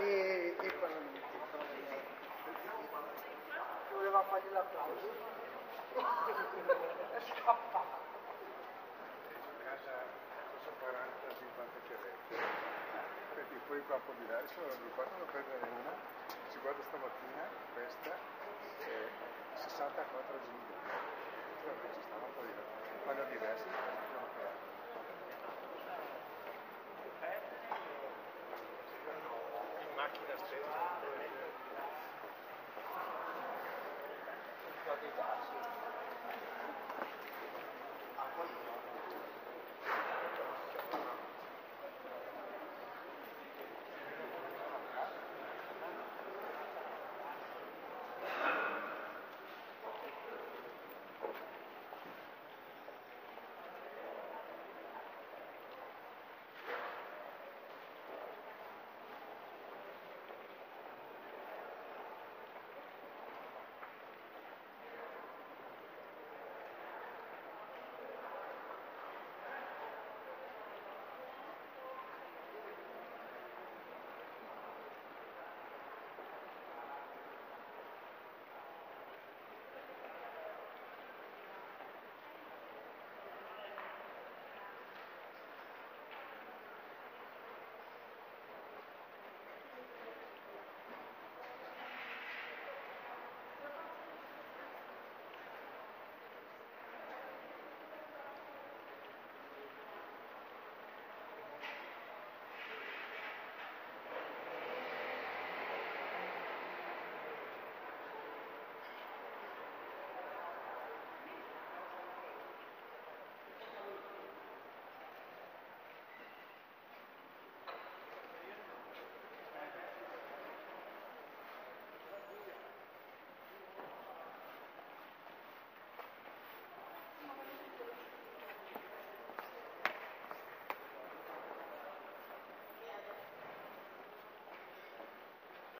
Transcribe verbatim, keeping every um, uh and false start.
e, e voleva fargli l'applauso. È scappato. Casa quaranta cinquanta chiavette, perché poi qua un po' di là, adesso mi fatto prendere una, si guarda stamattina, questa è sessantaquattro giga, ci stanno un po' di là, vanno diversi, in macchina stessa.